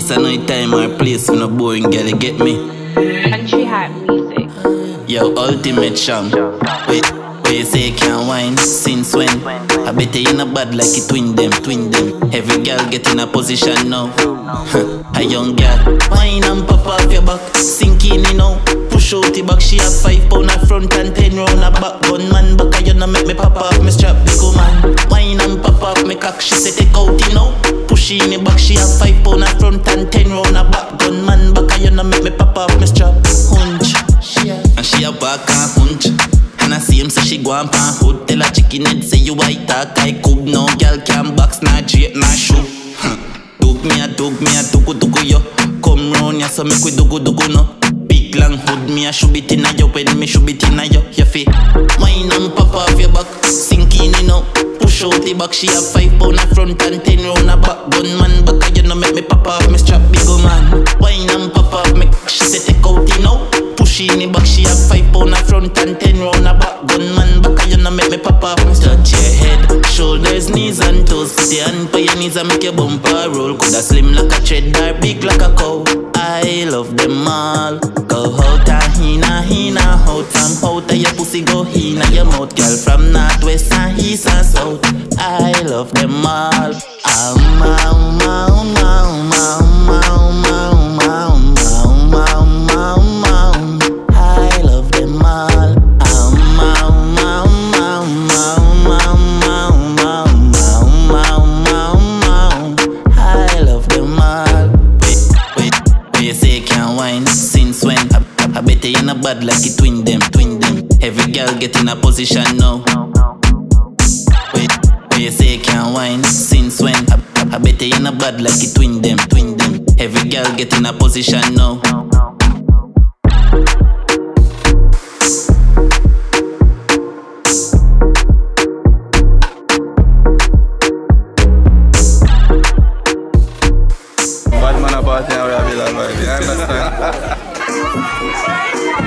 This a night time or place for no boring girl, you get me? Country hot music. Yo, ultimate sham. Wait, where you say can't whine? Since when? I bet you not bad like it twin them. Every girl get in a position now. A young girl, whine and pop off your back. Sink in, you know. Push out the back, she have 5 pound at front and 10 round her back. Gunman backa, you know make me pop off me strap, big ooman. Whine and pop off me cock, she say take out, you know. Push in the back, she have 5 pound at front and 10 round her back. Gunman backa, you know make me pop off me strap. Hunch, and she a back and hunch. And I see him say she go on pan hood. Tell her chicken head say you white talk I cook. No girl can box, nah drape, nah shoe. Dug me a dugu yo. Come round ya so make we dugu no. Big long hood me a shoot it inna yo. When me shoot it inna yo, you fi whine and pop off your back. Sink in, you know. Push out the back, she have 5 pound at front and 10 round her back. Gunman backa, you know make me pop off me strap, big man. Whine and pop off me, she say take out, you know. Push in the back, she have 5 pound at front and 10 round her back. Gunman backa, you know make me pop off me. Touch your head, shoulders, knees and toes. Put your hand by your knees and make your bumper roll. Coulda slim like a cheddar, big like a cow. I love them all. Go out and hina out. From out of your pussy go hina your mouth. Girl from northwest and east and south. I love them all. Bad like it twin them. Every girl get in a position now. Wait, where you say can't whine? Since when? I bet you not bad like it twin them. Every girl get in a position now. Bad man about now, we have a vibe, you understand?